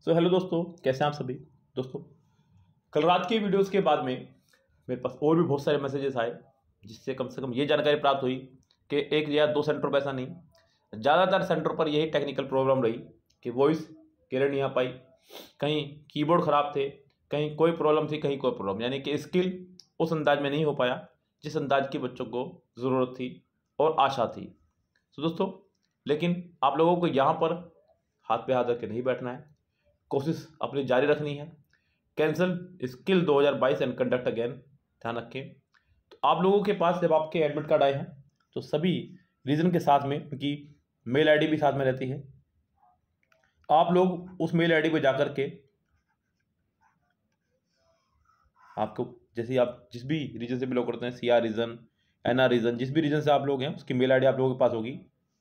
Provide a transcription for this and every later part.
Hello दोस्तों, कैसे हैं आप सभी। दोस्तों, कल रात की वीडियोस के बाद में मेरे पास और भी बहुत सारे मैसेजेस आए, जिससे कम से कम ये जानकारी प्राप्त हुई कि एक या दो सेंटर पर ऐसा नहीं, ज़्यादातर सेंटर पर यही टेक्निकल प्रॉब्लम रही कि वॉइस क्लियर नहीं आ पाई, कहीं कीबोर्ड ख़राब थे, कहीं कोई प्रॉब्लम थी, कहीं कोई प्रॉब्लम, यानी कि स्किल उस अंदाज में नहीं हो पाया जिस अंदाज की बच्चों को ज़रूरत थी और आशा थी। तो दोस्तों, लेकिन आप लोगों को यहाँ पर हाथ पे हाथ रख के नहीं बैठना है, कोशिश अपनी जारी रखनी है। Cancel skill 2022 and conduct again, ध्यान रखें। तो आप लोगों के पास जब आपके एडमिट कार्ड आए हैं तो सभी रीजन के साथ में उनकी मेल आईडी भी साथ में रहती है। आप लोग उस मेल आईडी पे जाकर के आपको जैसे आप जिस भी रीजन से बिलोंग करते हैं, CR रीजन, NR रीजन, जिस भी रीजन से आप लोग हैं उसकी मेल आईडी आप लोगों के पास होगी।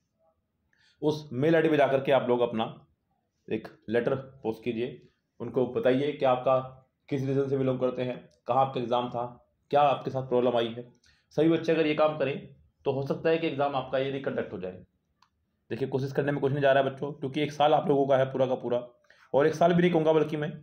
उस मेल आईडी पे जाकर के आप लोग अपना एक लेटर पोस्ट कीजिए, उनको बताइए कि आपका किस रीज़न से बिलोंग करते हैं, कहाँ आपका एग्ज़ाम था, क्या आपके साथ प्रॉब्लम आई है। सभी बच्चे अगर ये काम करें तो हो सकता है कि एग्ज़ाम आपका ये कंडक्ट हो जाए। देखिए, कोशिश करने में कुछ नहीं जा रहा है बच्चों, क्योंकि एक साल आप लोगों का है पूरा का पूरा, और एक साल भी नहीं कहूँगा बल्कि मैं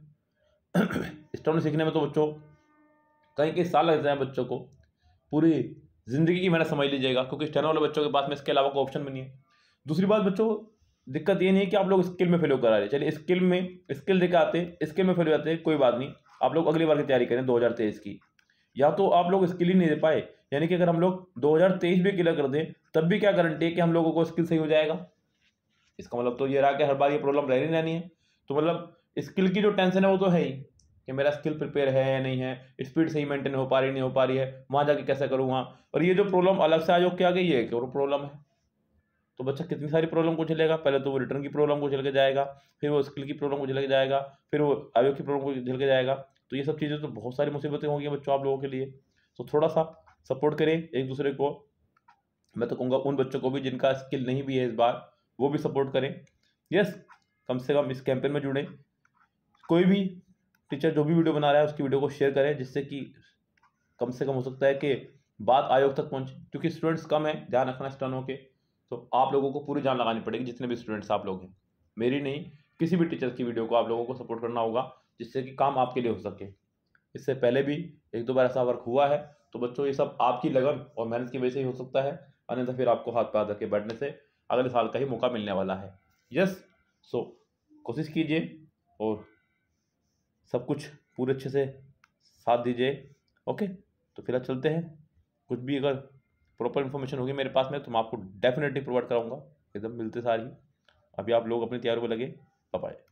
स्टोन सीखने में तो बच्चों कई साल लग जाए बच्चों को, पूरी ज़िंदगी की मेहनत समझ लीजिएगा, क्योंकि स्टेनो वाले बच्चों के पास में इसके अलावा कोई ऑप्शन भी नहीं है। दूसरी बात बच्चों, दिक्कत ये नहीं है कि आप लोग स्किल में फेल करा रहे, चलिए स्किल देकर आते, स्किल में फेल हो जाते, कोई बात नहीं, आप लोग अगली बार की तैयारी करें 2023 की। या तो आप लोग स्किल ही नहीं दे पाए, यानी कि अगर हम लोग 2023 भी क्लियर कर दें तब भी क्या गारंटी है कि हम लोगों को स्किल सही हो जाएगा। इसका मतलब तो ये रहा कि हर बार ये प्रॉब्लम रहनी रहनी है। तो मतलब स्किल की जो टेंशन है वो तो है ही कि मेरा स्किल प्रिपेयर है या नहीं है, स्पीड सही मेंटेन हो पा रही नहीं हो पा रही है, वहाँ जाके कैसे करूँ वहाँ, और ये जो प्रॉब्लम अलग से आयोग के आगे ये एक और प्रॉब्लम है। तो बच्चा कितनी सारी प्रॉब्लम को झेलेगा, पहले तो वो रिटर्न की प्रॉब्लम को झेल के जाएगा, फिर वो स्किल की प्रॉब्लम को झेल के जाएगा, फिर वो आयोग की प्रॉब्लम को झेल के जाएगा। तो ये सब चीज़ें तो बहुत सारी मुसीबतें होंगी बच्चों आप लोगों के लिए। तो थोड़ा सा सपोर्ट करें एक दूसरे को। मैं तो कहूँगा उन बच्चों को भी जिनका स्किल नहीं भी है इस बार, वो भी सपोर्ट करें। यस, कम से कम इस कैंपेन में जुड़ें। कोई भी टीचर जो भी वीडियो बना रहा है उसकी वीडियो को शेयर करें, जिससे कि कम से कम हो सकता है कि बात आयोग तक पहुंचे, क्योंकि स्टूडेंट्स कम है, ध्यान रखना स्टनों के। तो आप लोगों को पूरी जान लगानी पड़ेगी, जितने भी स्टूडेंट्स आप लोग हैं, मेरी नहीं किसी भी टीचर की वीडियो को आप लोगों को सपोर्ट करना होगा, जिससे कि काम आपके लिए हो सके। इससे पहले भी एक दो बार ऐसा वर्क हुआ है। तो बच्चों, ये सब आपकी लगन और मेहनत की वजह से ही हो सकता है, अन्यथा फिर आपको हाथ पे हाथ रख के बैठने से अगले साल का ही मौका मिलने वाला है। यस, सो कोशिश कीजिए और सब कुछ पूरे अच्छे से साथ दीजिए। ओके, तो फिलहाल चलते हैं। कुछ भी अगर प्रॉपर इन्फॉर्मेशन होगी मेरे पास में तो मैं आपको डेफिनेटली प्रोवाइड कराऊंगा, एकदम मिलते सार ही। अभी आप लोग अपनी तैयारी में लगे। Bye bye.